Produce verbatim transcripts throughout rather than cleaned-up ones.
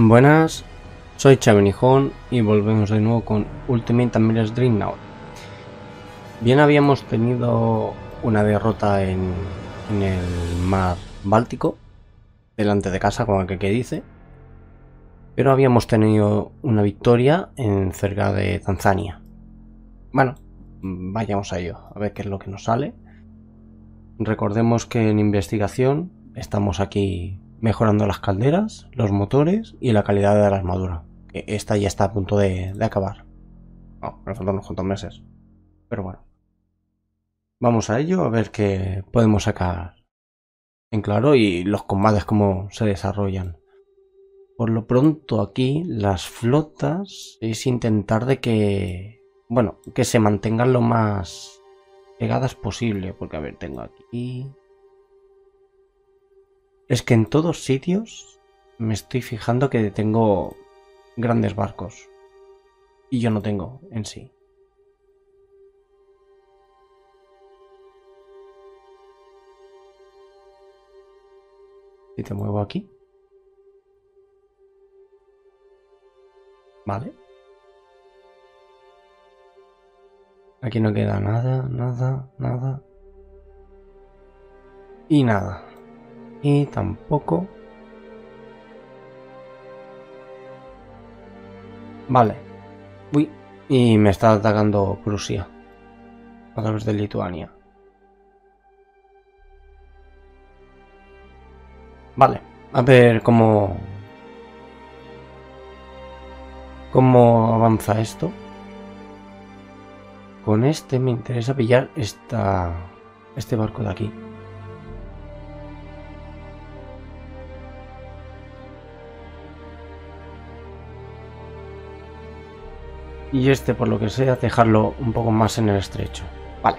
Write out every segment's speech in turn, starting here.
Buenas, soy Chavenijón y volvemos de nuevo con Ultimate Admirals Dreadnought. Bien, habíamos tenido una derrota en, en el mar Báltico, delante de casa, como el que dice, pero habíamos tenido una victoria en cerca de Tanzania. Bueno, vayamos a ello, a ver qué es lo que nos sale. Recordemos que en investigación estamos aquí mejorando las calderas, los motores y la calidad de la armadura. Que esta ya está a punto de, de acabar. No, me faltan unos cuantos meses. Pero bueno. Vamos a ello, a ver qué podemos sacar en claro y los combates cómo se desarrollan. Por lo pronto aquí las flotas es intentar de que... Bueno, que se mantengan lo más pegadas posible. Porque a ver, tengo aquí... Es que en todos sitios me estoy fijando que tengo grandes barcos. Y yo no tengo en sí. Si te muevo aquí. Vale. Aquí no queda nada, nada, nada. Y nada. Y tampoco. Vale. Uy. Y me está atacando Prusia. A través de Lituania. Vale. A ver cómo... Cómo avanza esto. Con este me interesa pillar esta... Este barco de aquí. Y este, por lo que sea, dejarlo un poco más en el estrecho. Vale.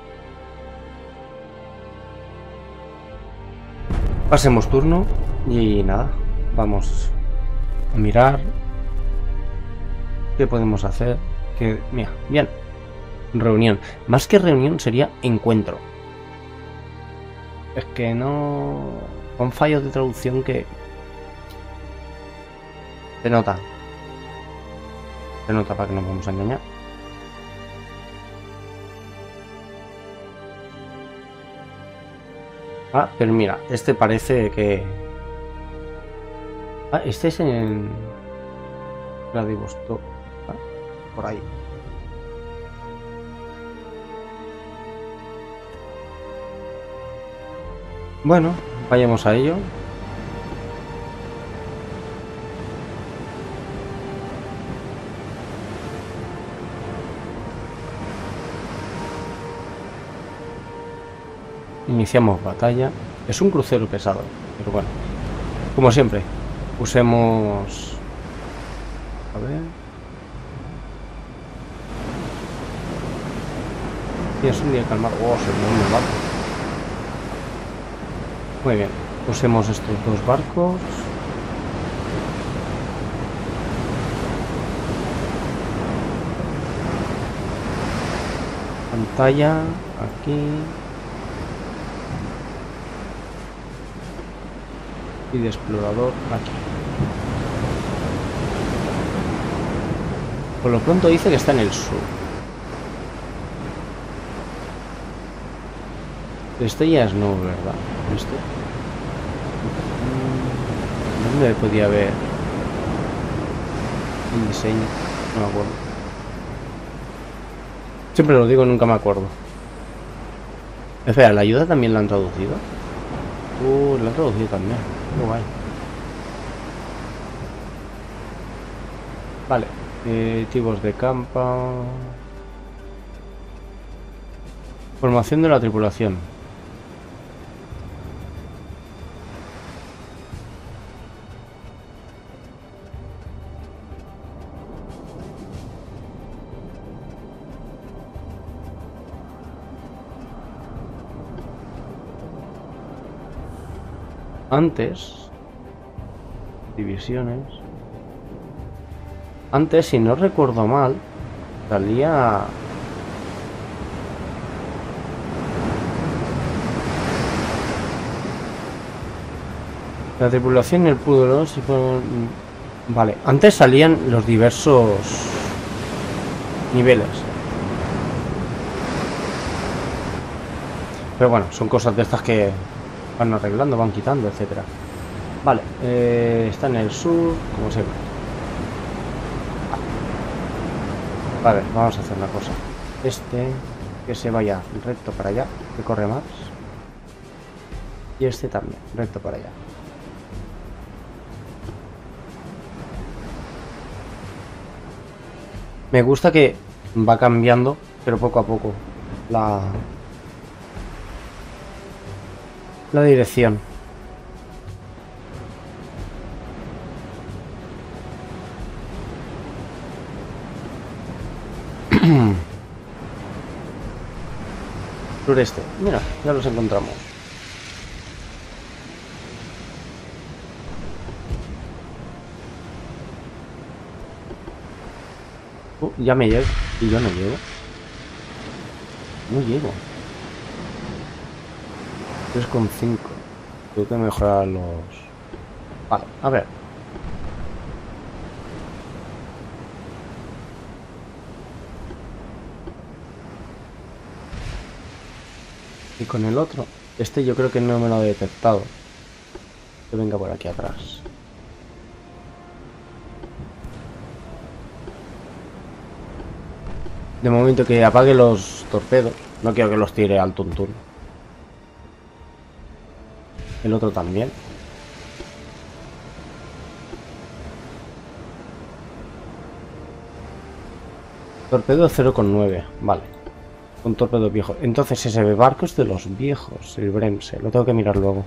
Pasemos turno y nada. Vamos a mirar qué podemos hacer. Que, mira, bien. Reunión. Más que reunión sería encuentro. Es que no... Con fallos de traducción que... Se nota. Se nota, para que nos vamos a engañar. Ah, pero mira, este parece que... Ah, este es en... Vladivostok. Ah, por ahí. Bueno, vayamos a ello. Iniciamos batalla. Es un crucero pesado, pero bueno. Como siempre, usemos... A ver... Sí, es un día calmado. Oh, se me une el barco. Muy bien. Usemos estos dos barcos. Pantalla. Aquí. Y de explorador aquí. Por lo pronto dice que está en el sur. Este ya es nuevo, ¿verdad? Este. ¿Dónde podía haber un diseño? No me acuerdo. Siempre lo digo, nunca me acuerdo. Espera, ¿la ayuda también la han traducido? Uh, la han traducido también. Muy guay. Vale. Eh, tipos de campa. Formación de la tripulación. Antes, divisiones. Antes, si no recuerdo mal, salía... La tripulación y el pudor, si fueron Vale, antes salían los diversos niveles. Pero bueno, son cosas de estas que van arreglando, van quitando, etcétera. Vale, eh, está en el sur, como siempre. Vale, vamos a hacer una cosa. Este, que se vaya recto para allá, que corre más. Y este también, recto para allá. Me gusta que va cambiando, pero poco a poco, la, la dirección. Sureste. Mira, ya los encontramos. Uh, ya me llego. Y yo no llego. No llego. tres coma cinco. Tengo que mejorar los... Vale, a ver. Y con el otro. Este yo creo que no me lo ha detectado. Que venga por aquí atrás. De momento que apague los torpedos. No quiero que los tire al tuntún. El otro también. Torpedo cero coma nueve. Vale. Un torpedo viejo. Entonces ese barco es de los viejos. El Bremse. Lo tengo que mirar luego.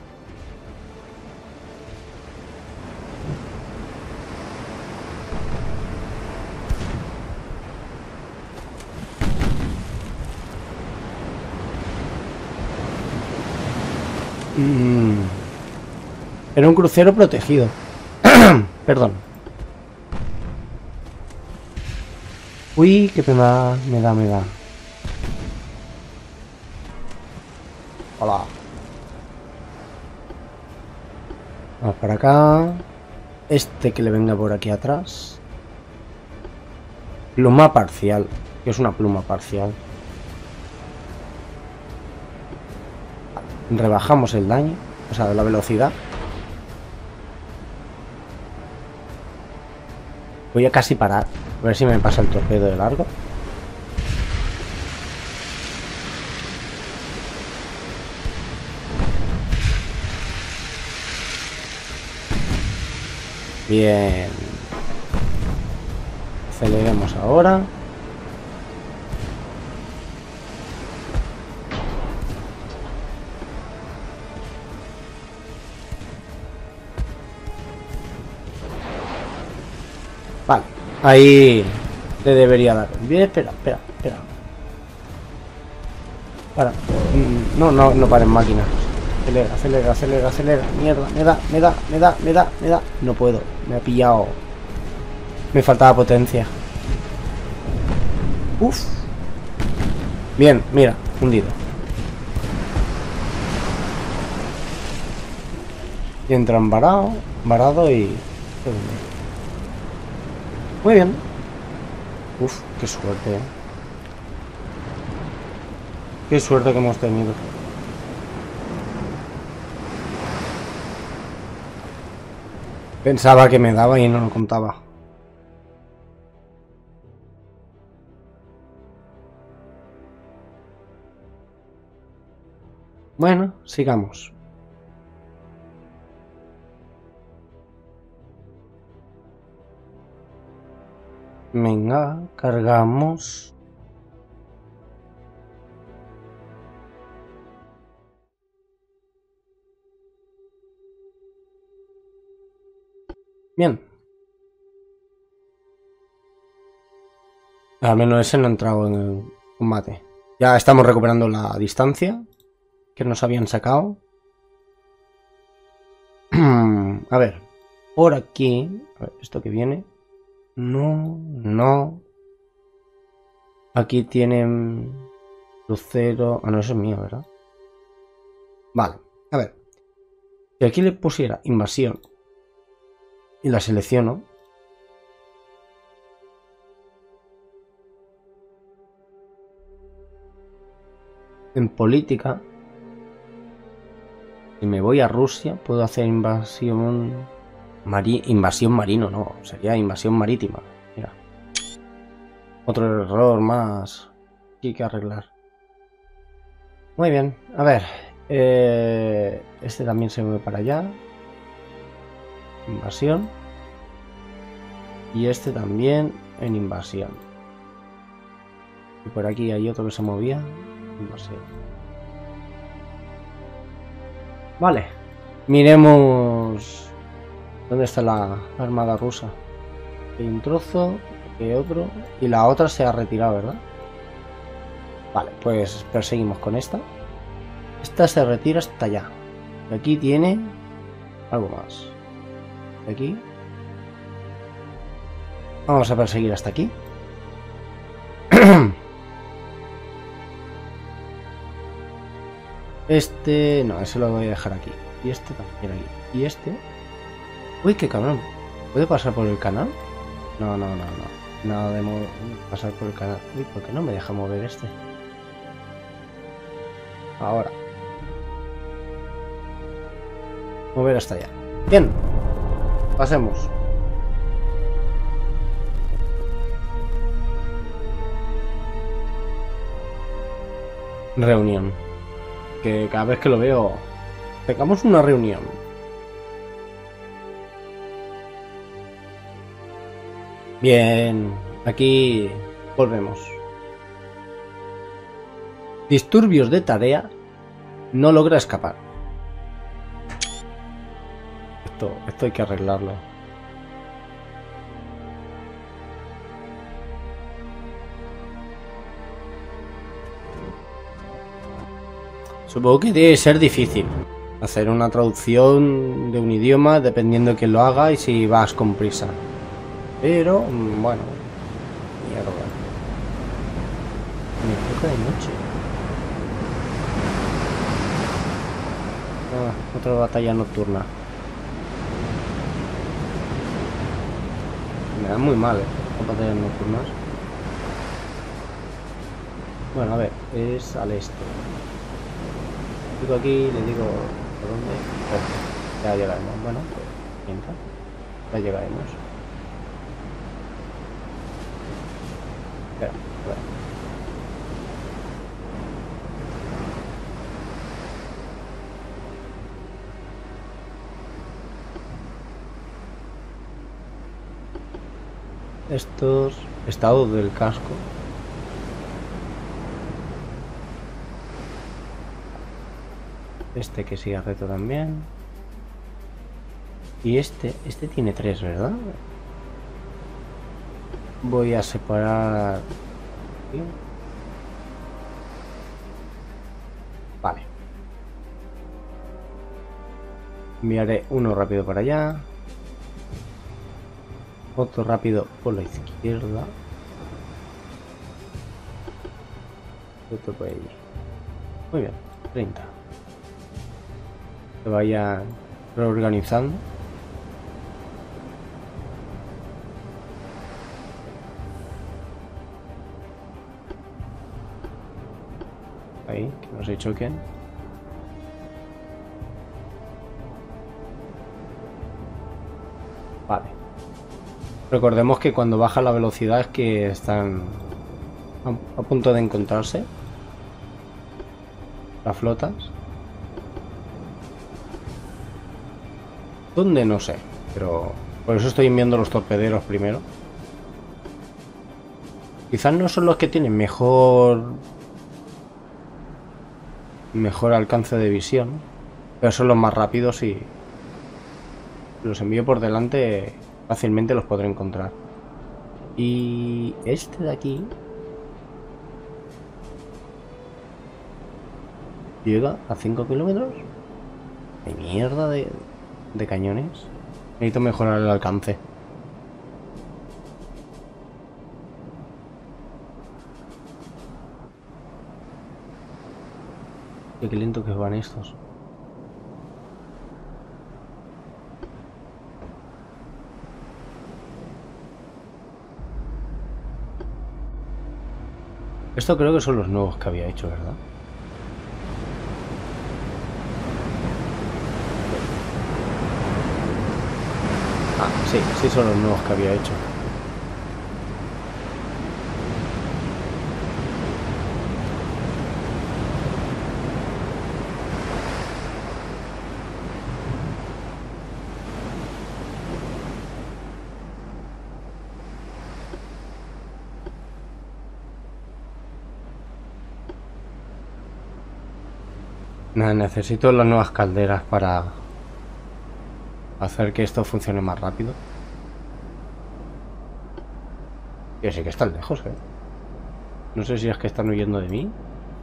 Mm. Era un crucero protegido. Perdón. Uy, qué pena me da, me da. Hola. Vamos para acá. Este que le venga por aquí atrás. Pluma parcial. Que es una pluma parcial. Rebajamos el daño. O sea, la velocidad. Voy a casi parar. A ver si me pasa el torpedo de largo. Bien. Aceleremos ahora. Vale. Ahí le debería dar. Bien, espera, espera, espera. Para. No, no, no paren máquinas. Acelera, acelera, acelera, acelera. Mierda, me da, me da, me da, me da, me da. No puedo, me ha pillado. Me faltaba potencia. Uf. Bien, mira, hundido. Y entran varado, varado y... Muy bien. Uf, qué suerte, ¿eh? Qué suerte que hemos tenido. Pensaba que me daba y no lo contaba. Bueno, sigamos. Venga, cargamos. Bien. Al menos ese no ha entrado en el combate. Ya estamos recuperando la distancia que nos habían sacado. A ver, por aquí. A ver, esto que viene. No, no. Aquí tienen crucero. Ah, no, eso es mío, ¿verdad? Vale, a ver. Si aquí le pusiera invasión y la selecciono, En política, si me voy a Rusia, puedo hacer invasión mari invasión marino, no, sería invasión marítima. Mira, otro error más que hay que arreglar. Muy bien, a ver, eh, este también se mueve para allá. Invasión. Y este también en invasión. Y por aquí hay otro que se movía. Invasión. Vale. Miremos dónde está la armada rusa. Hay un trozo, hay otro. Y la otra se ha retirado, ¿verdad? Vale, pues perseguimos con esta. Esta se retira hasta allá. Y aquí tiene algo más. Y aquí. Vamos a perseguir hasta aquí. Este... No, ese lo voy a dejar aquí. Y este también aquí. Y este... Uy, qué cabrón. ¿Puede pasar por el canal? No, no, no, no. Nada de pasar por el canal. Uy, ¿por qué no me deja mover este? Ahora. Mover hasta allá. Bien. Pasemos. Reunión. Que cada vez que lo veo... Tengamos una reunión. Bien. Aquí volvemos. Disturbios de tarea. No logra escapar. Esto, esto hay que arreglarlo. Supongo que debe ser difícil hacer una traducción de un idioma dependiendo de quién lo haga y si vas con prisa. Pero, bueno. Mierda. Me toca de noche. Ah, otra batalla nocturna. Me dan muy mal, ¿eh? Las batallas nocturnas. Bueno, a ver, es al este. Digo aquí, le digo por dónde. Oh, ya llegaremos. Bueno, pues mientras, ya llegaremos. Espera, a ver. Estos estados del casco. Este que sigue recto también. Y este, este tiene tres, ¿verdad? Voy a separar. Vale. Enviaré uno rápido para allá. Otro rápido por la izquierda. Otro por allí. Muy bien, treinta. Se vaya reorganizando. Ahí, que no se choquen. Vale. Recordemos que cuando baja la velocidad es que están a, a punto de encontrarse las flotas. ¿Dónde? No sé, pero por eso estoy enviando los torpederos primero. Quizás no son los que tienen mejor mejor alcance de visión, pero son los más rápidos y los envío por delante, fácilmente los podré encontrar. Y este de aquí llega a cinco kilómetros. ¡Qué mierda de, de cañones! Necesito mejorar el alcance. Qué lento que van estos. Esto creo que son los nuevos que había hecho, ¿verdad? Ah, sí, sí son los nuevos que había hecho. Nada, necesito las nuevas calderas para hacer que esto funcione más rápido. Que sí que están lejos, ¿eh? No sé si es que están huyendo de mí.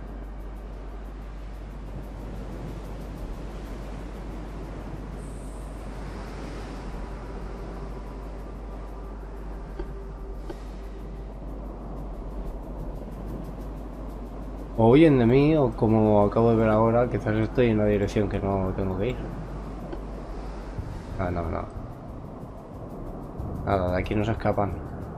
O huyen de mí, o como acabo de ver ahora, quizás estoy en una dirección que no tengo que ir. Ah, no, no. Nada, de aquí no se escapan.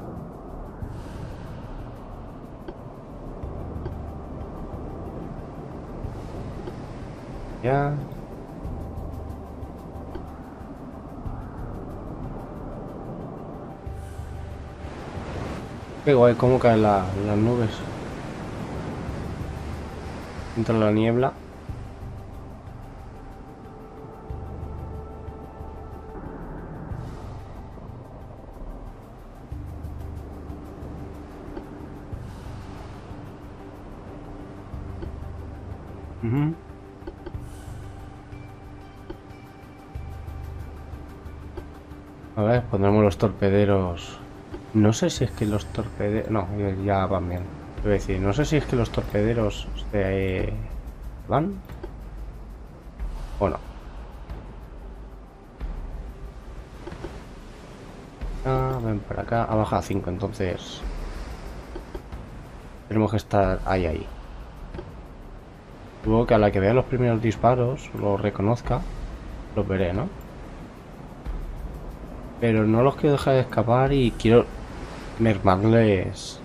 Ya. Qué guay, cómo caen la- las nubes. Entra la niebla. Ujú. A ver, pondremos los torpederos. No sé si es que los torpederos... No, ya van bien. Te voy a decir, no sé si es que los torpederos se van o no. Ah, ven para acá. Ha bajado a cinco, entonces tenemos que estar ahí, ahí. Supongo que a la que vea los primeros disparos, los reconozca, los veré, ¿no? Pero no los quiero dejar de escapar y quiero mermarles...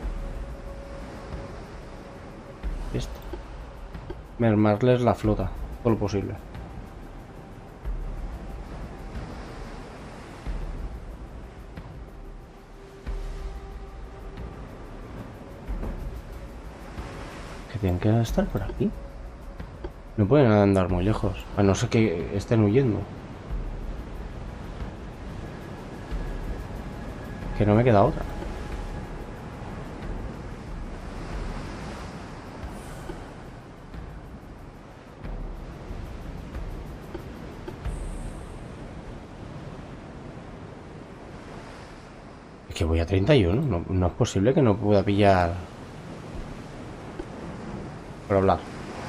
Esto. Mermarles la flota, todo lo posible. Que tienen que estar por aquí. No pueden andar muy lejos, a no ser que estén huyendo. Que no me queda otra. Es que voy a treinta y uno. No, no es posible que no pueda pillar... Por hablar.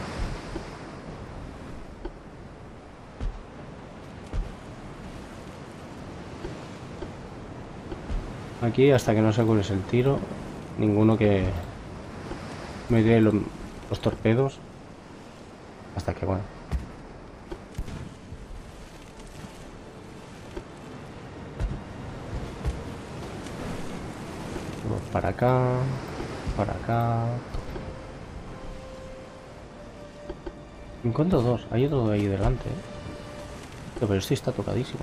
Aquí, hasta que no se cures el tiro, ninguno que me dé los, los torpedos. Hasta que, bueno. Para acá, para acá. Encuentro dos, hay otro ahí delante, ¿eh? Pero este está tocadísimo.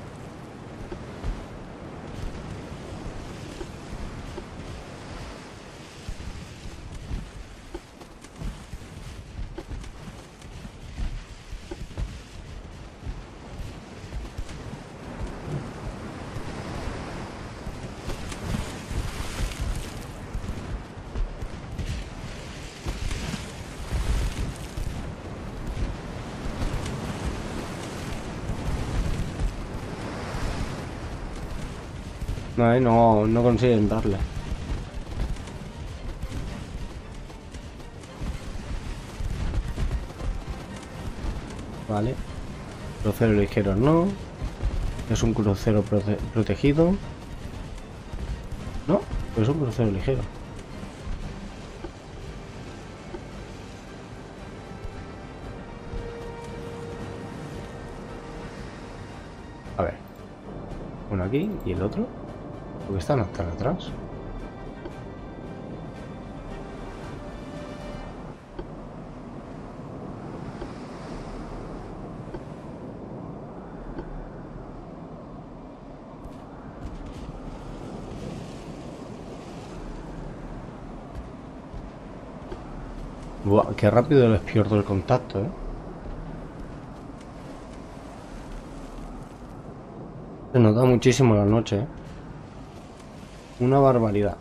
No, eh, no, no consiguen darle. Vale. Crucero ligero no. Es un crucero prote protegido. No, pues es un crucero ligero. A ver. Uno aquí y el otro. ¿Por qué están tan atrás? Buah, qué rápido les pierdo el contacto, ¿eh? Se nota muchísimo la noche, ¿eh? Una barbaridad.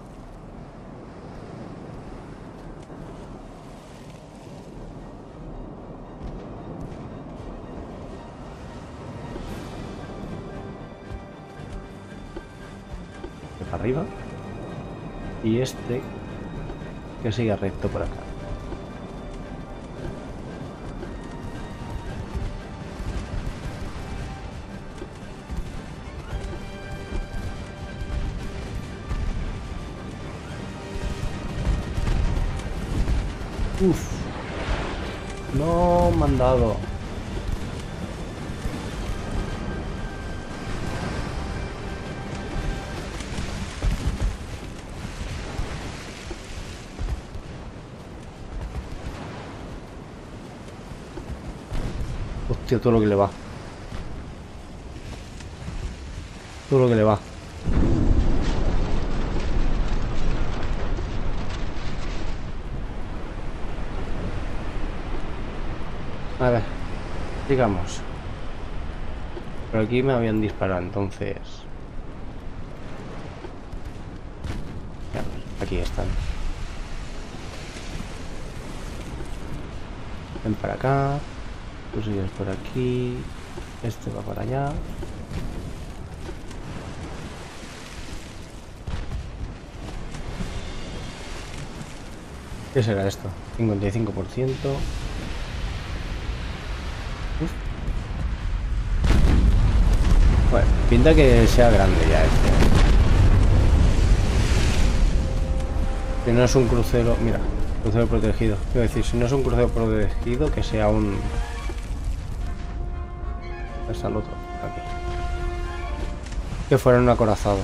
De para arriba. Y este que sigue recto por acá. Uf. No me han dado. Hostia, todo lo que le va. Todo lo que le va. A ver, digamos. Por aquí me habían disparado, entonces. Aquí están. Ven para acá. Tú sigues por aquí. Este va para allá. ¿Qué será esto? cincuenta y cinco por ciento. Uf. Bueno, pinta que sea grande ya este. Si no es un crucero... Mira, crucero protegido. Quiero decir, si no es un crucero protegido, que sea un... Es al otro, aquí. Que fuera un acorazado.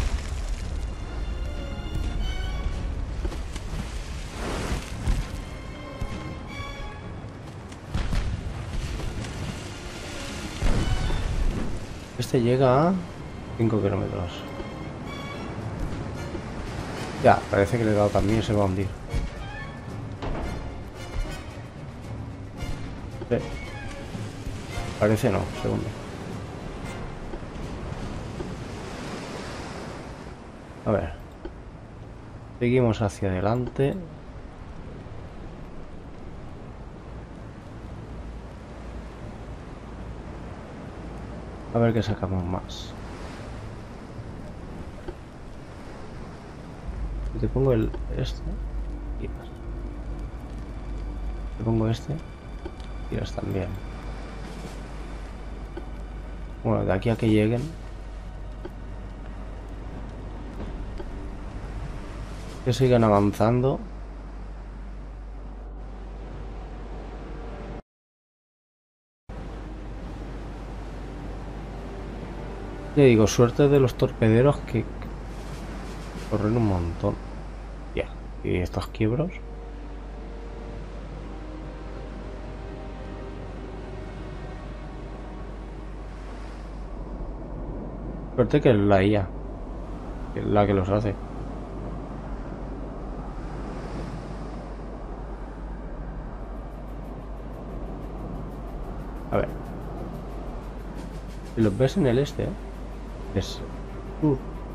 Este llega a cinco kilómetros. Ya, parece que le he dado también, se va a hundir. Sí. Parece no, se hunde. A ver. Seguimos hacia adelante. A ver qué sacamos más. Te pongo el este. Tiras. Te pongo este. Tiras también. Bueno, de aquí a que lleguen. Que sigan avanzando. Le digo, suerte de los torpederos que corren un montón. Ya. ¿Y estos quiebros? Suerte que es la I A, que es la que los hace. A ver. Si los ves en el este, ¿eh? Es... Uh.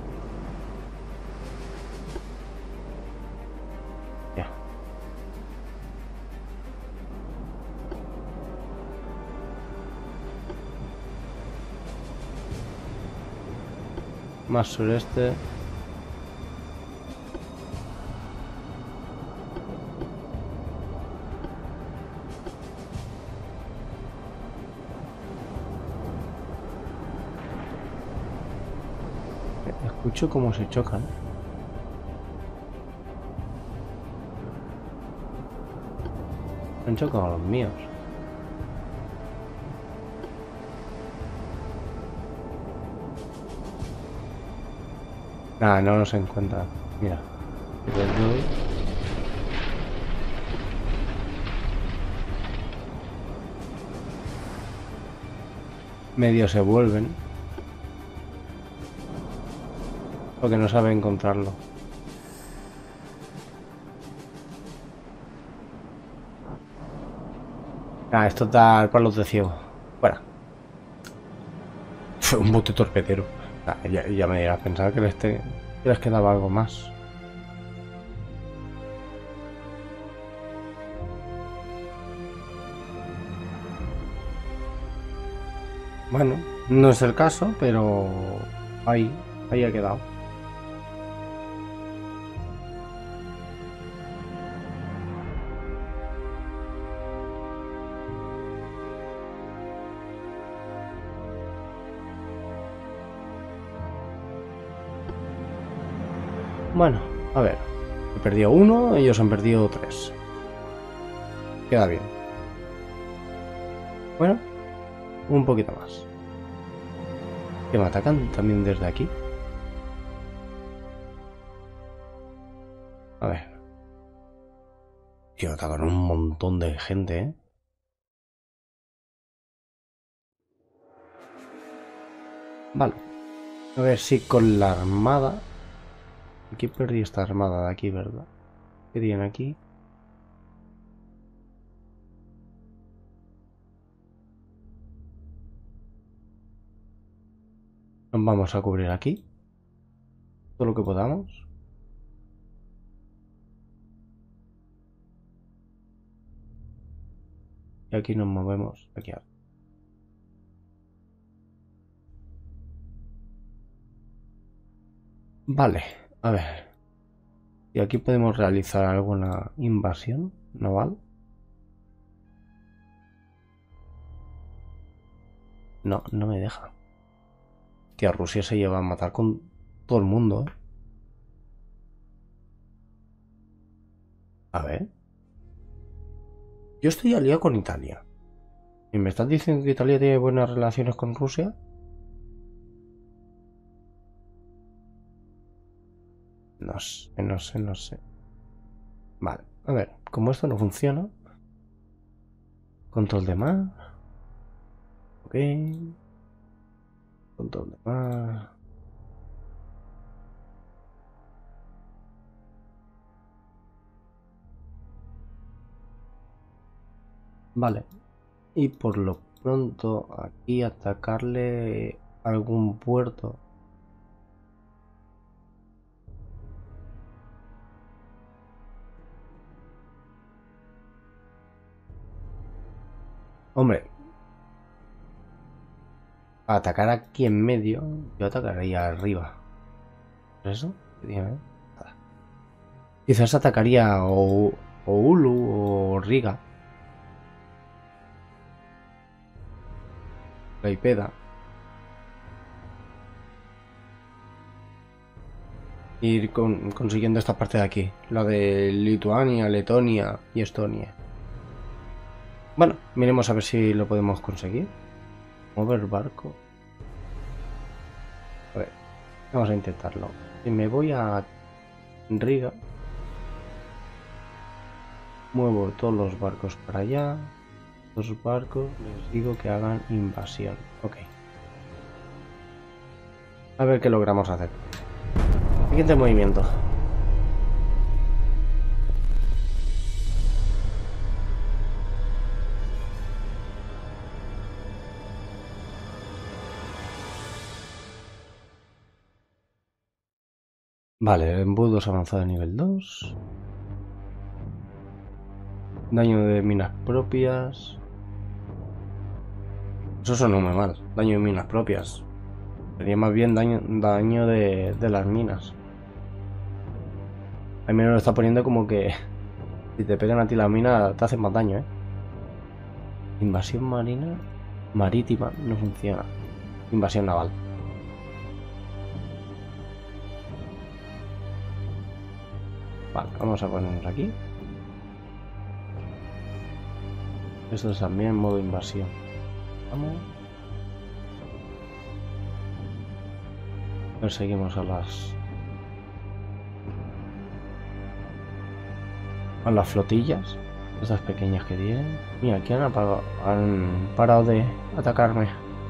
Ya. Más sureste. Escucho cómo se chocan. Han chocado a los míos. Nada, no los encuentra. Mira. Les doy. Medio se vuelven. Porque no sabe encontrarlo. Ah, esto da palos de ciego. Fuera. Fue un bote torpedero. Ah, ya, ya me dirás, pensaba que les, te, que les quedaba algo más. Bueno, no es el caso, pero ahí, ahí ha quedado. Bueno, a ver. He perdido uno, ellos han perdido tres. Queda bien. Bueno, un poquito más. Que me atacan también desde aquí. A ver. Tío, atacan un montón de gente, ¿eh? Vale. A ver si con la armada... Aquí perdí esta armada de aquí, ¿verdad? ¿Qué tiene aquí? Nos vamos a cubrir aquí. Todo lo que podamos. Y aquí nos movemos aquí arriba. Vale, a ver. Y aquí podemos realizar alguna invasión naval. No, no me deja. Tía, Rusia se lleva a matar con todo el mundo, ¿eh? A ver. Yo estoy aliado con Italia. ¿Y me estás diciendo que Italia tiene buenas relaciones con Rusia? No sé, no sé, no sé. Vale, a ver, como esto no funciona. Control de mar. Ok. Control de mar. Vale. Y por lo pronto aquí atacarle algún puerto. Hombre, atacar aquí en medio, yo atacaría arriba. ¿Por eso? Nada. Quizás atacaría o, o Ulu o Riga. Klaipeda. Ir con, consiguiendo esta parte de aquí. La de Lituania, Letonia y Estonia. Bueno, miremos a ver si lo podemos conseguir. Mover barco. A ver, vamos a intentarlo. Si me voy a Riga, muevo todos los barcos para allá. Los barcos les digo que hagan invasión. Ok. A ver qué logramos hacer. Siguiente movimiento. Vale, embudos avanzado a nivel dos. Daño de minas propias. Eso suena muy mal. Daño de minas propias. Sería más bien daño, daño de, de las minas. Al menos lo está poniendo como que si te pegan a ti la mina te hacen más daño, ¿eh? Invasión marina. Marítima no funciona. Invasión naval. Vale, vamos a ponernos aquí. Esto es también modo invasión. Vamos. Perseguimos a las... a las flotillas. Estas pequeñas que tienen. Mira, aquí han, apagado, han parado de atacarme.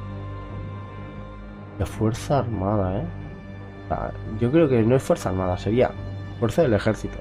De fuerza armada, ¿eh? Yo creo que no es fuerza armada, sería fuerza del ejército.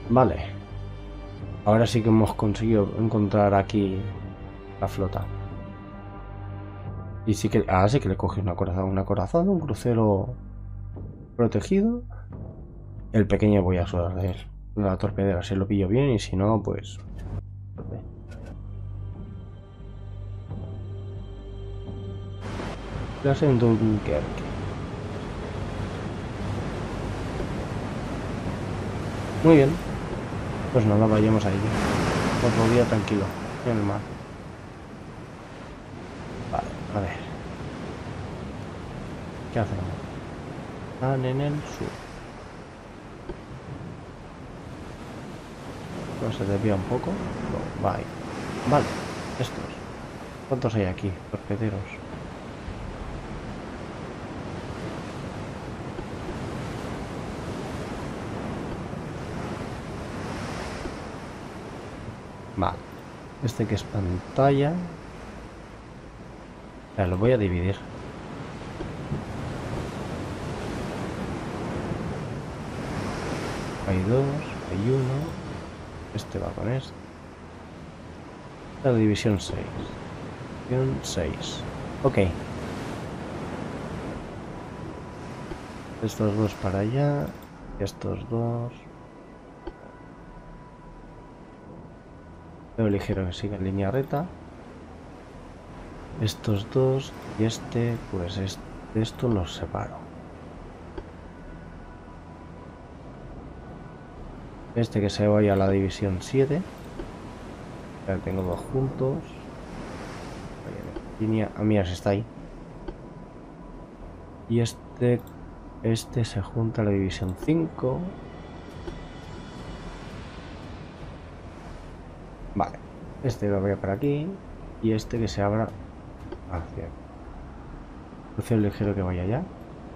Vale. Ahora sí que hemos conseguido encontrar aquí la flota. Y sí que... Ah, sí que le cogí una corazón, una corazón, un crucero protegido. El pequeño voy a sudar de él. La torpedera, si lo pillo bien y si no, pues... Clase en Dunkerque. Muy bien. Pues nada, vayamos a ello. Otro día tranquilo, en el mar. Vale, a ver. ¿Qué hacemos? Están en el sur. No se desvía un poco. No, vale. Vale, estos. ¿Cuántos hay aquí? Torpederos. Vale. Este que es pantalla. Ya, lo voy a dividir. Hay dos, hay uno. Este va con este. La división seis. División seis. Ok. Estos dos para allá. Estos dos. Veo ligero que siga en línea recta. Estos dos y este, pues este, esto los separo. Este que se vaya a la división siete. Ya tengo dos juntos. Línea, ah, mira, si está ahí. Y este, este se junta a la división cinco. Vale. Este lo voy a por aquí. Y este que se abra hacia aquí. Crucero ligero que vaya allá.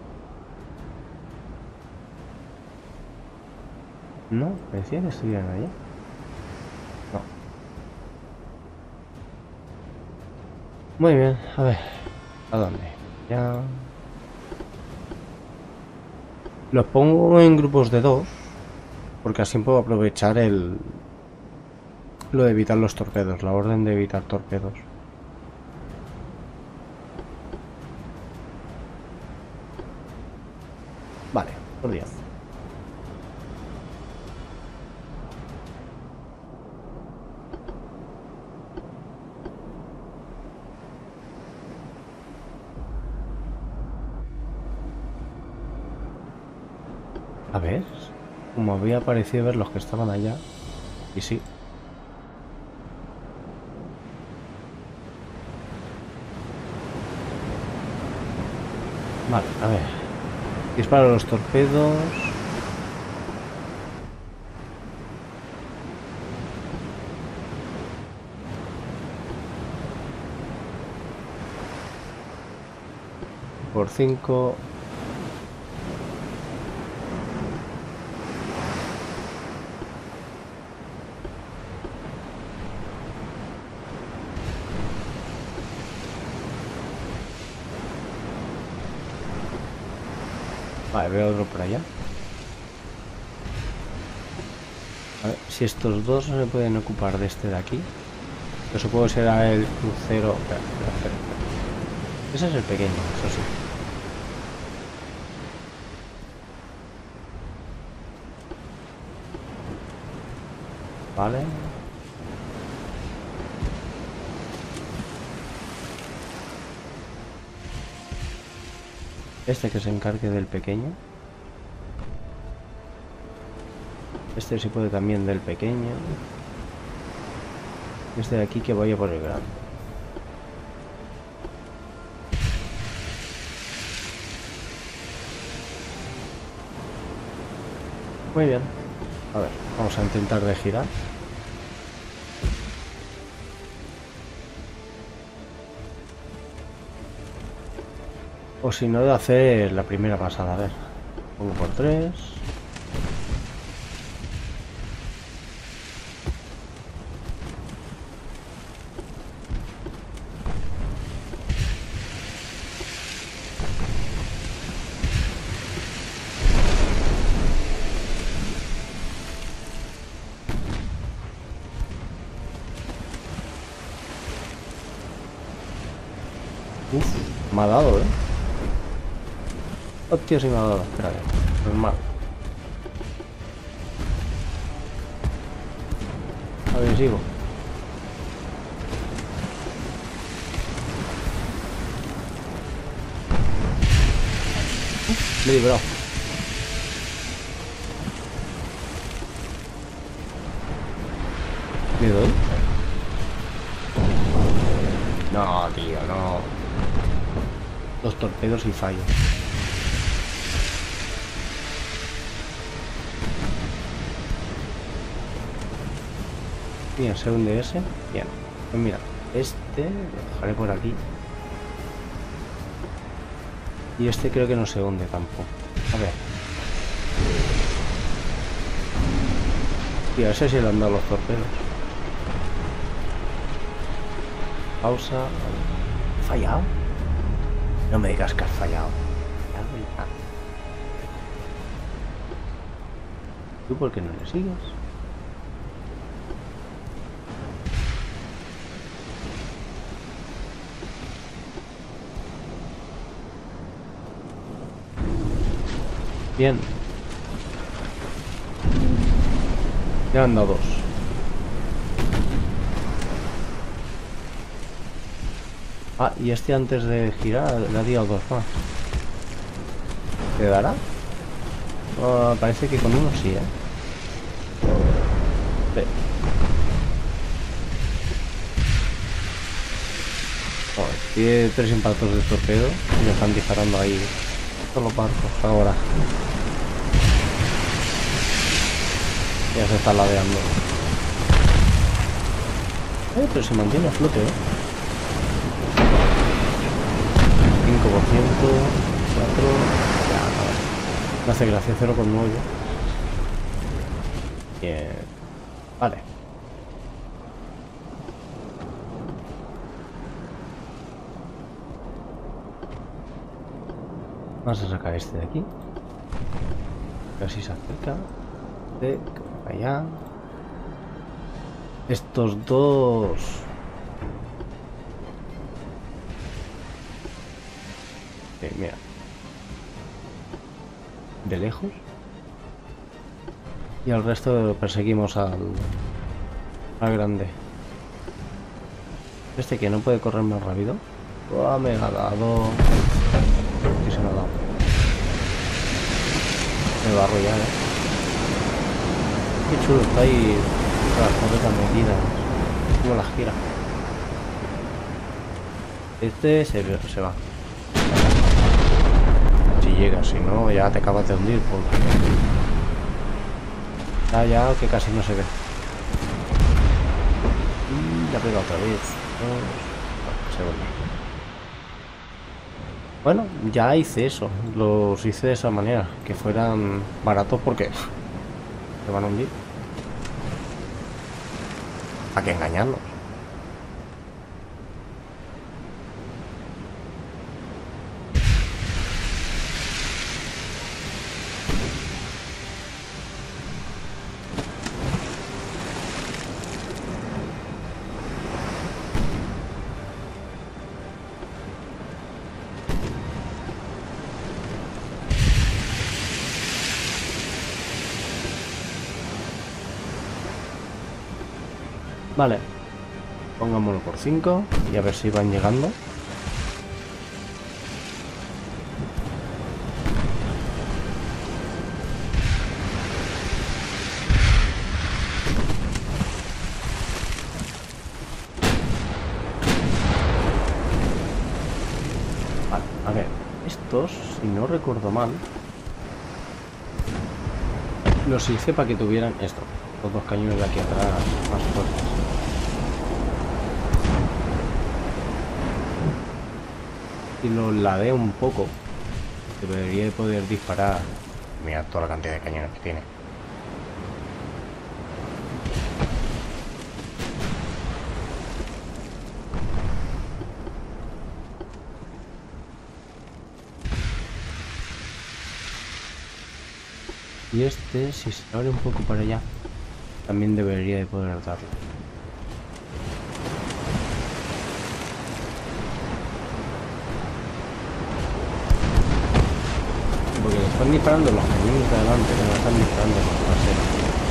No, parecía que estuvieran allá. No. Muy bien, a ver. ¿A dónde? Ya. Los pongo en grupos de dos. Porque así puedo aprovechar el... Lo de evitar los torpedos. La orden de evitar torpedos. Vale, por diez. A ver, como había parecido ver los que estaban allá. Y sí. Vale, a ver. Disparo los torpedos. Por cinco. Vale, veo otro por allá. A ver, si estos dos no se pueden ocupar de este de aquí. Yo supongo que será el crucero. Espera, espera, espera, espera. Ese es el pequeño, eso sí. Vale. Este que se encargue del pequeño. Este sí puede también del pequeño. Este de aquí que vaya por el grande. Muy bien. A ver, vamos a intentar de girar. O si no, de hacer la primera pasada. A ver. Pongo por tres. Uf, me ha dado, eh. Hostia, sí me ha dado. Espérate, normal. A ver, sigo. Me he librado. ¿Me doy? No, tío, no. Los torpedos y fallo. Mira, se hunde ese. Bien. Pues mira, este lo dejaré por aquí. Y este creo que no se hunde tampoco. A ver. Tío, ese sí le han dado los torpedos. Pausa. ¿Fallado? No me digas que has fallado. ¿Tú por qué no le sigues? Bien. Ya han dado dos. Ah, y este antes de girar le ha tirado dos más. ¿Te dará? Oh, parece que con uno sí, ¿eh? Ve. Oh, tiene tres impactos de torpedo y le están disparando ahí. Solo barcos ahora. Ya se está ladeando. Eh, pero se mantiene a flote, ¿eh? cinco por ciento, cuatro... Ya, no, me hace gracia, cero coma nueve. Bien. Vale. Vamos a sacar este de aquí. A ver si se acerca. De allá. Estos dos. Okay, mira. De lejos. Y al resto perseguimos al, al grande. Este que no puede correr más rápido. Oh, me ha dado. ¿Qué se me ha dado? Me va a arrollar, eh. Qué chulo está ahí. Las torretas metidas. Como las gira. Este se, se va. Si llega, si no, ya te acabas de hundir. Porque... Ya, ya, que casi no se ve. Y la pega otra vez. Dos. Se vuelve. Bueno, ya hice eso. Los hice de esa manera. Que fueran baratos porque se van a hundir. ¿Para qué engañarlos? Vale, pongámoslo por cinco y a ver si van llegando. Vale, a ver, estos, si no recuerdo mal, los hice para que tuvieran esto, los dos cañones de aquí atrás más fuertes. Y lo ladé un poco, debería de poder disparar. Mira toda la cantidad de cañones que tiene. Y este, si se abre un poco para allá, también debería de poder darle. están disparando los cañones de adelante, que no están disparando los traseros.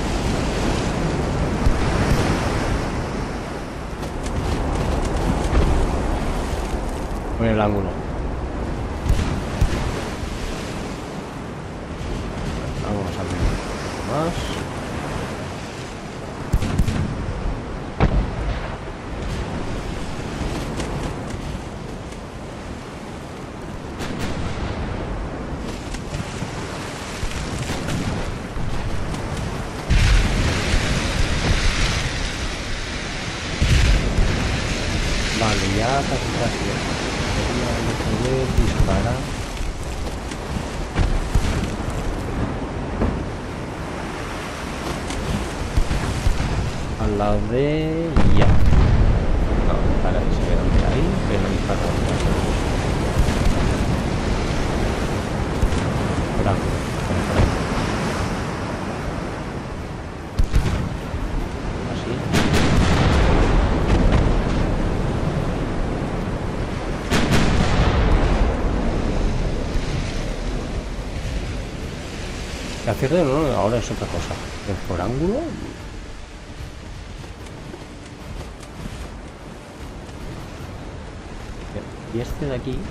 Por el ángulo. Vamos a ver un poco más. Vale, ya casi casi. Sería poder disparar. Al lado de... ya. No, para que se quedan de ahí, que no disparan. Por aquí, por ahí. Así. Que acierte no, ahora es otra cosa. Es por ángulo. Y este de aquí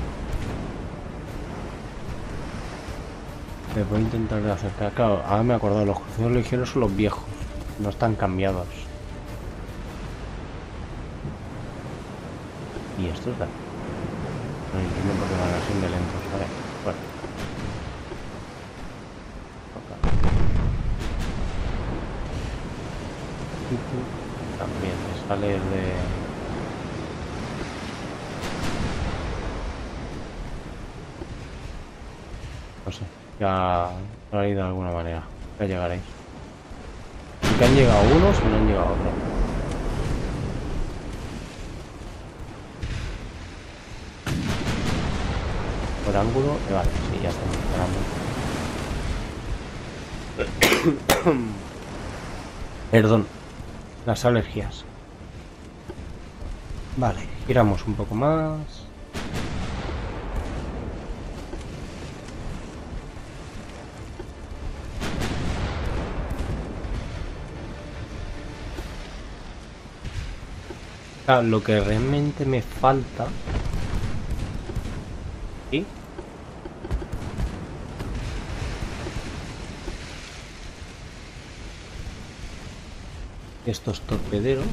me voy a intentar acercar. Claro, ahora me he acordado, los cruceros ligeros son los viejos, no están cambiados. Y estos de aquí no entiendo por qué van así de lentos. Vale, bueno. También me sale de... no sé, ya lo haré de alguna manera, ya llegaréis. Si que han llegado unos y no han llegado otros. Por ángulo, eh, vale, sí, ya estamos esperando. Perdón, las alergias. Vale, giramos un poco más. Ah, lo que realmente me falta... ¿sí? Estos torpederos.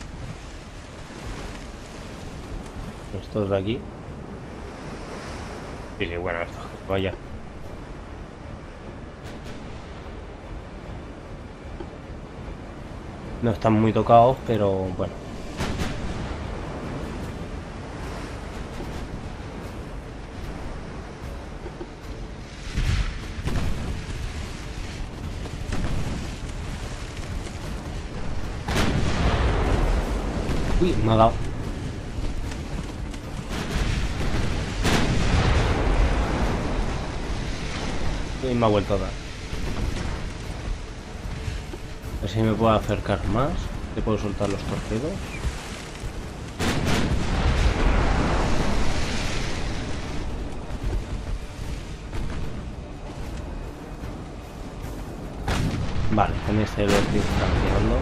Estos de aquí. Sí, sí, bueno, estos vaya. No están muy tocados, pero bueno. Uy, me ha dado. Y me ha vuelto a dar. A ver si me puedo acercar más. Te puedo soltar los torpedos. Vale, en este lo estoy cambiando.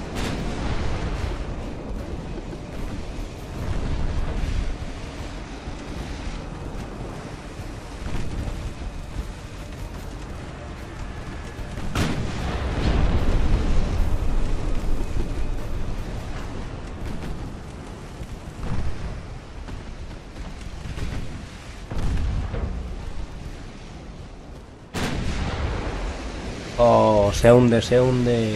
Oh, se hunde, se hunde.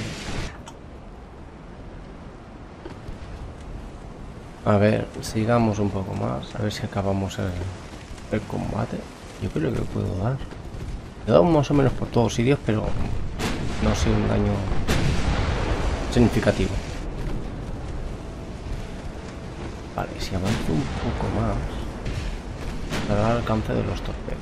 A ver, sigamos un poco más. A ver si acabamos el, el combate. Yo creo que puedo dar. He dado más o menos por todos sitios, pero no ha sido un daño significativo. Vale, si avanzo un poco más, dará el alcance de los torpedos.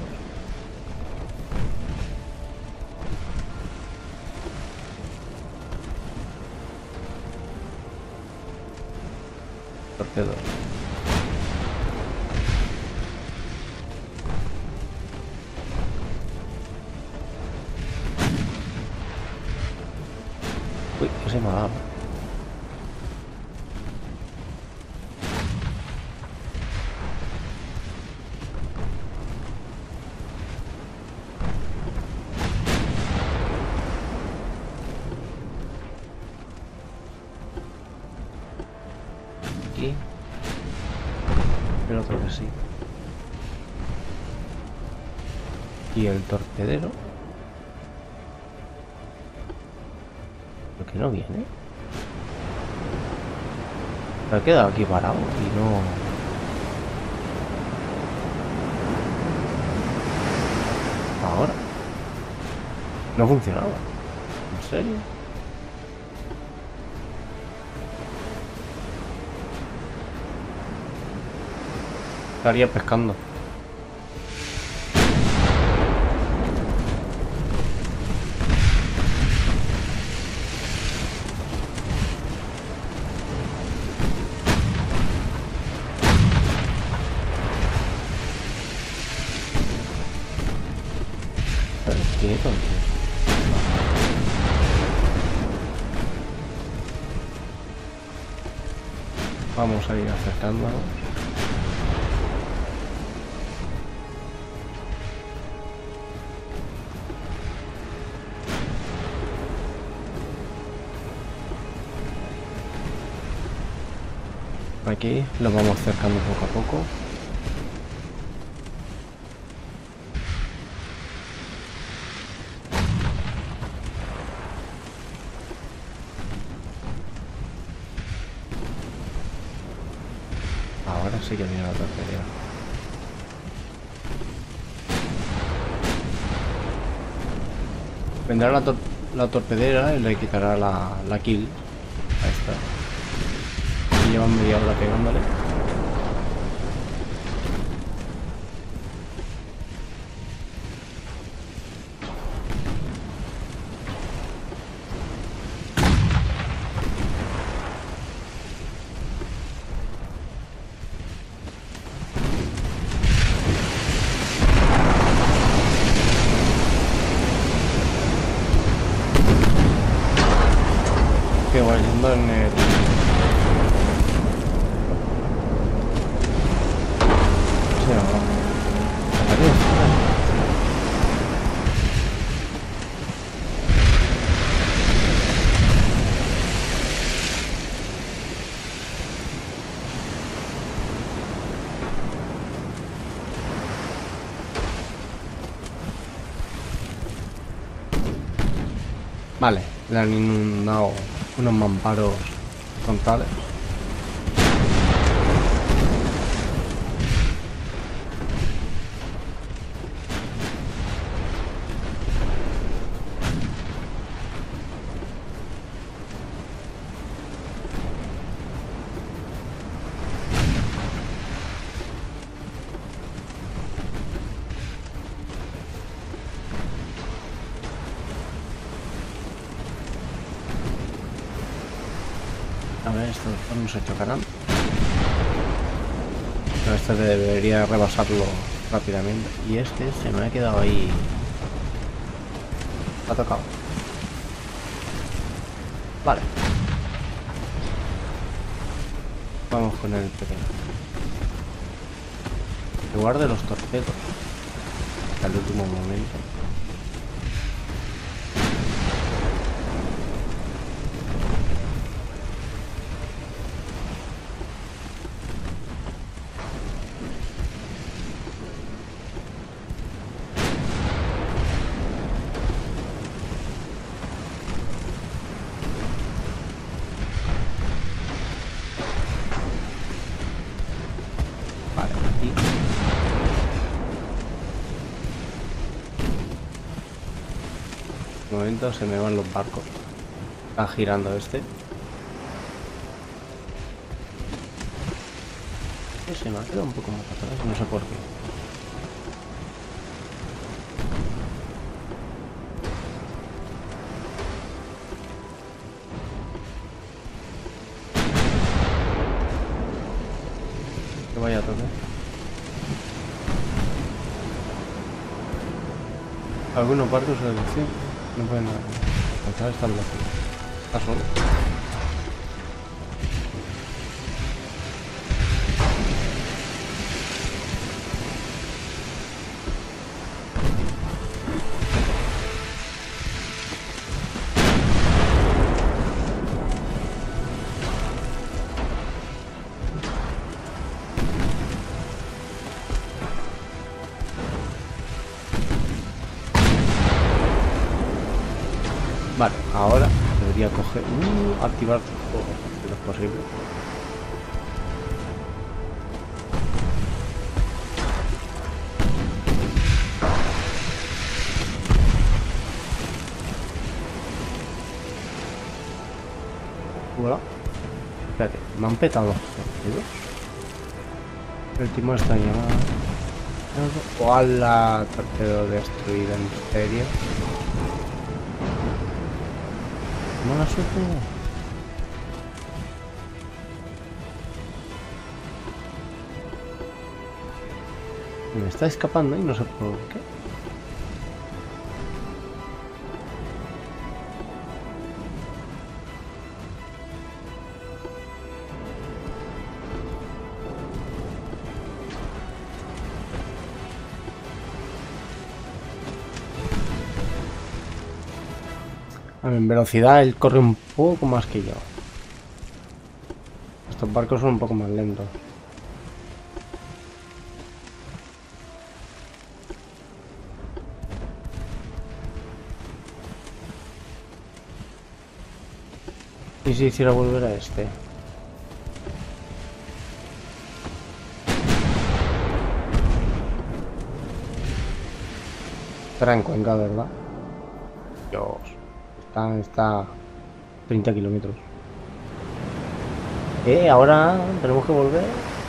Torpedos. Uy, ese me ha dado. Aquí. El otro que sí. Y el torpedero. ¿Por qué no viene? Me ha quedado aquí parado y no... Ahora. No funcionaba. ¿En serio? Estaría pescando. Quieto, tío. Vamos a ir acercándonos. Aquí lo vamos acercando poco a poco. Ahora sí que viene la torpedera. Vendrá la, tor la torpedera y le quitará la, la kill a esta. Y llevan media hora pegándole. Que vayando en el... Sí, no. Vale, le han inundado unos mamparos frontales. A ver, estos dos no se chocarán. Pero este debería rebasarlo rápidamente. Y este se me ha quedado ahí. Ha tocado. Vale. Vamos con el pequeño. En lugar de los torpedos. Hasta el último momento. De momento se me van los barcos. Está girando este. Se me ha quedado un poco más atrás, no sé por qué. Que vaya a tope. Algunos barcos se reducen. No pueden alcanzar esta velocidad. Está solo. Vale, ahora debería coger... Uh, activar todo lo posible. Hola. Espérate, me han petado los torpedos. El timón está llamado. ¡Hola! Torpedo destruido, en serio. Mala suerte. Me está escapando y no sé por qué. A ver, en velocidad él corre un poco más que yo. Estos barcos son un poco más lentos. ¿Y si hiciera volver a este? Estará en Cuenca, ¿verdad? Dios. Está, está treinta kilómetros. Eh, ahora tenemos que volver.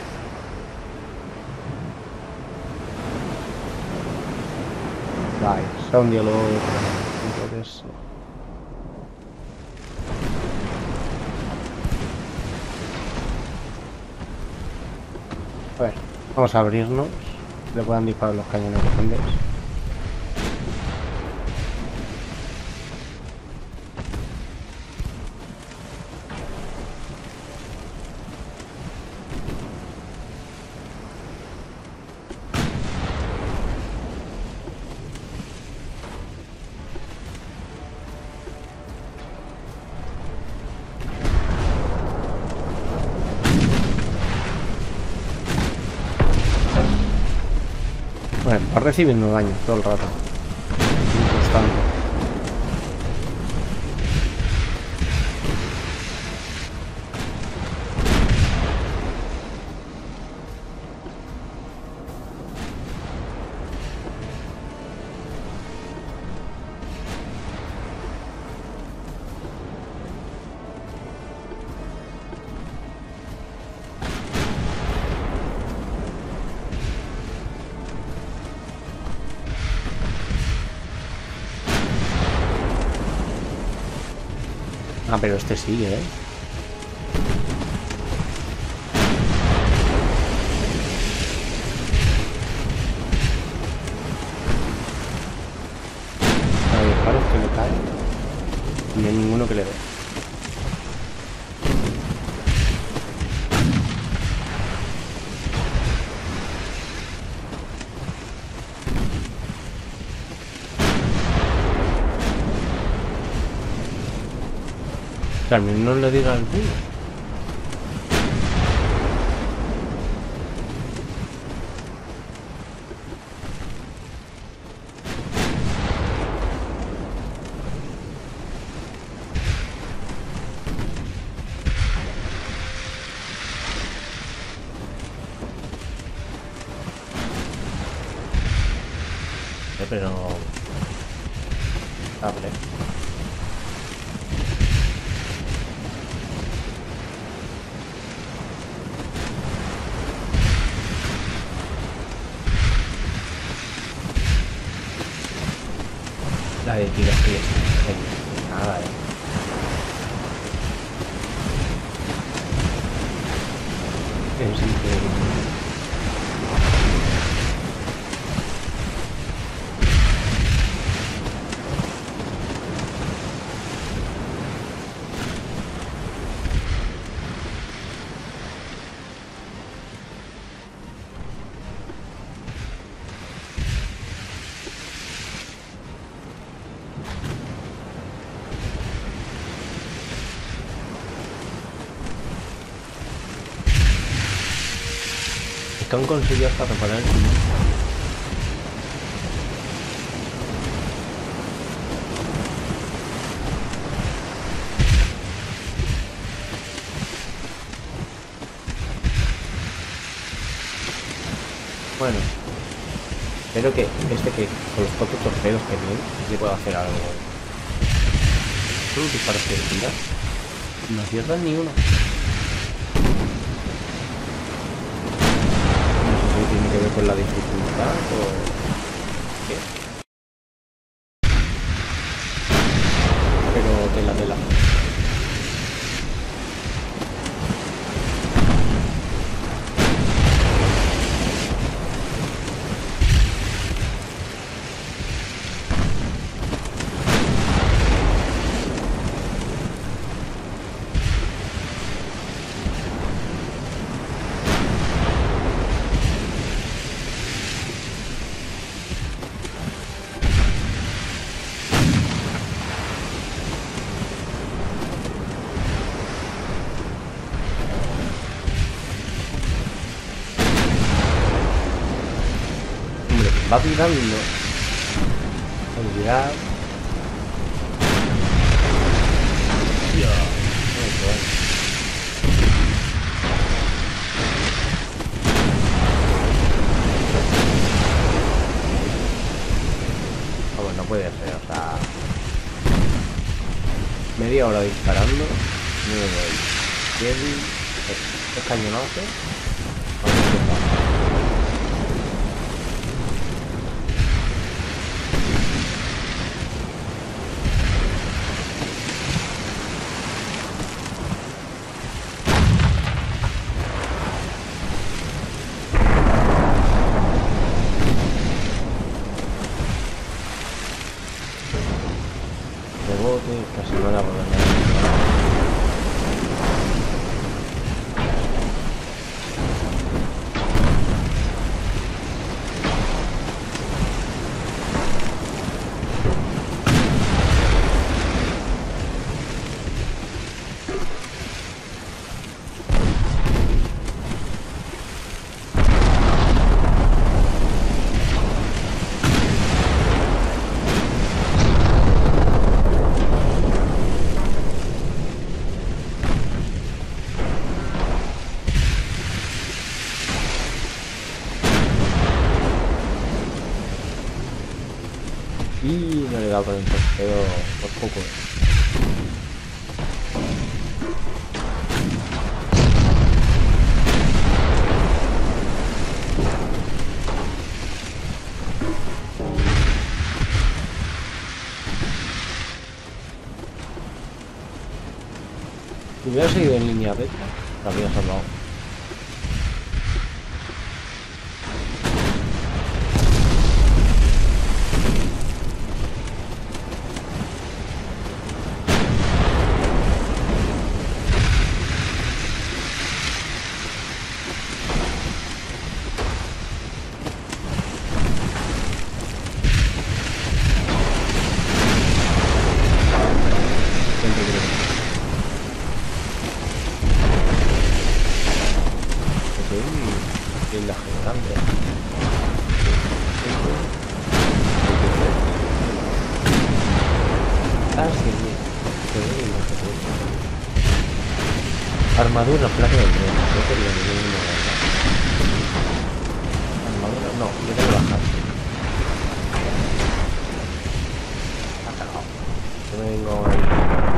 Vale, será un diálogo dentro de eso. A ver, vamos a abrirnos. Le puedan disparar los cañones grandes. Bueno, va recibiendo daño todo el rato. Constante. Ah, pero este sigue, ¿eh? A ver, disparos que le caen. Y no hay ninguno que le dé. Carmen, no le diga al tío. Pero... hable. La de tiro aquí es nada, eh. Es increíble. Es que han conseguido hasta reparar el timón. Bueno, espero que este que con los cuatro torpedos que tiene, le pueda hacer algo. Solo disparos que tira. No aciertan ni uno. No sé si tiene que ver con la dificultad o qué. Pero tela, tela. Va tirando. Olvidar. Vamos, no puede ser, o sea. Media hora disparando. No me doy. Heavy. Es cañonazo. A ver qué pasa. Casi no la puedo ganar. Y no le he dado con el torpedo por poco. Si hubiera seguido en línea recta, la habría salvado. La generante. Ah, sí, sí. Armadura, placa del tren. Yo quería ninguna armadura, no, yo tengo que bajar. Ha cagado. Yo me vengo ahí.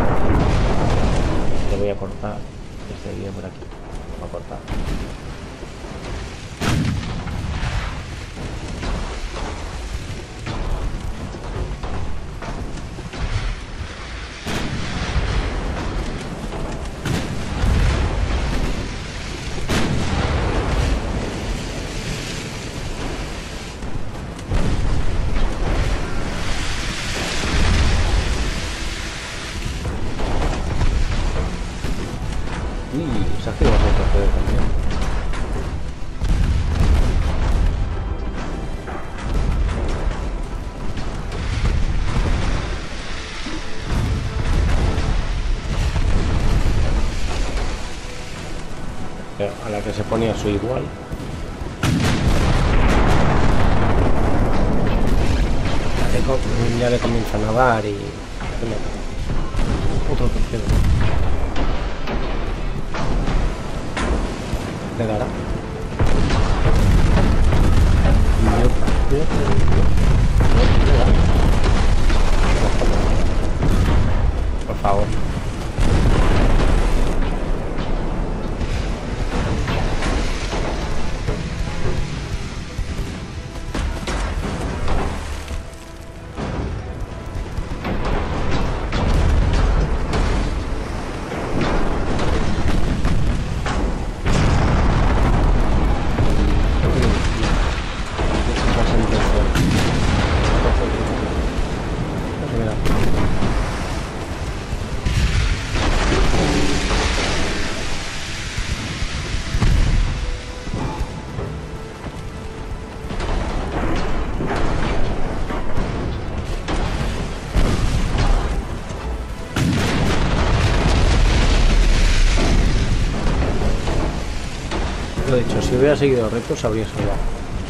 Le voy a cortar este vídeo por aquí. Voy a cortar. Y se activa otro torpedo también. A la que se ponía su igual. ya le comienza a nadar y... Otro torpedo. ¿Le dará? Y otra. Por favor. Lo he dicho, si hubiera seguido retos habría salvado.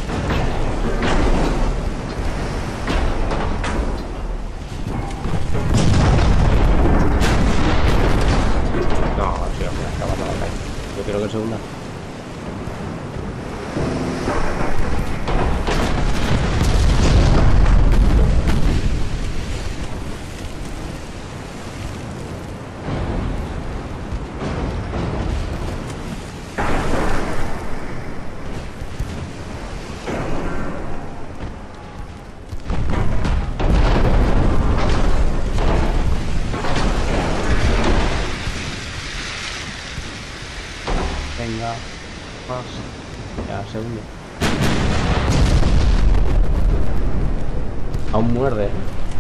No, sí, hombre, acaba la batalla. Yo quiero que el segunda. Venga, más. Ya, segundo. Aún muerde.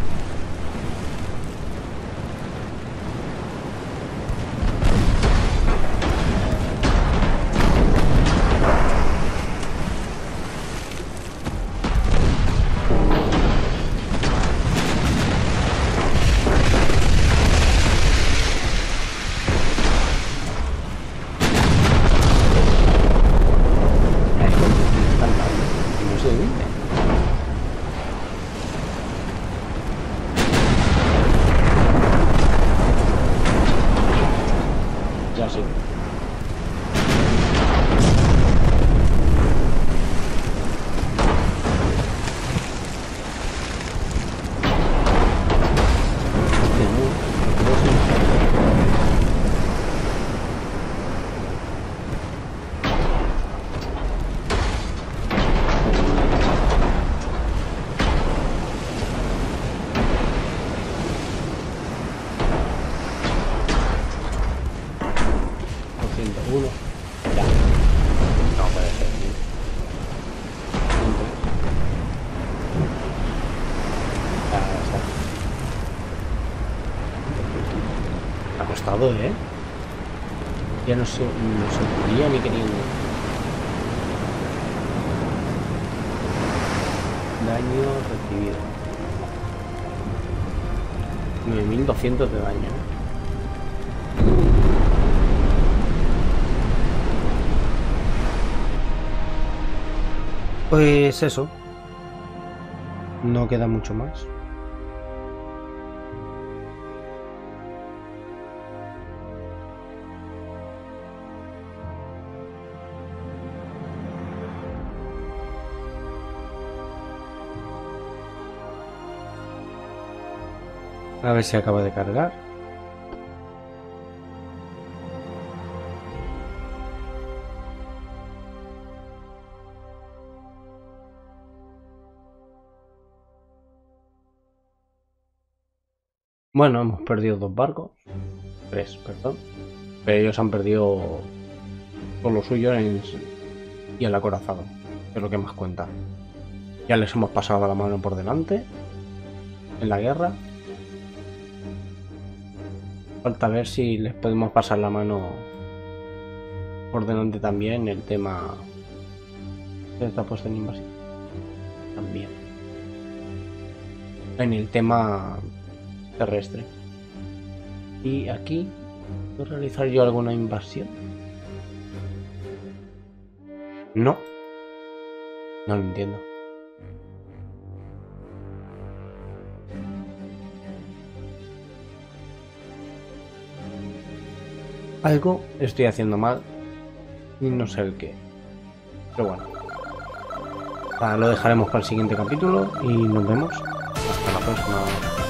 Ya sí. Uno. Ya. No puede ser. Ya está. Ha costado, ¿eh? Ya no se, no se podía ni queriendo. Daño recibido. nueve mil doscientos de daño. Pues eso. No queda mucho más. A ver si acaba de cargar. Bueno, hemos perdido dos barcos. Tres, perdón. Pero ellos han perdido todo lo suyo en, y el acorazado, que es lo que más cuenta. Ya les hemos pasado la mano por delante en la guerra. Falta ver si les podemos pasar la mano por delante también el tema. Está puesto en invasión. También. En el tema terrestre. Y aquí ¿puedo realizar yo alguna invasión? No. No lo entiendo. algo estoy haciendo mal y no sé el qué. Pero bueno. Ah, lo dejaremos para el siguiente capítulo y nos vemos. Hasta la próxima.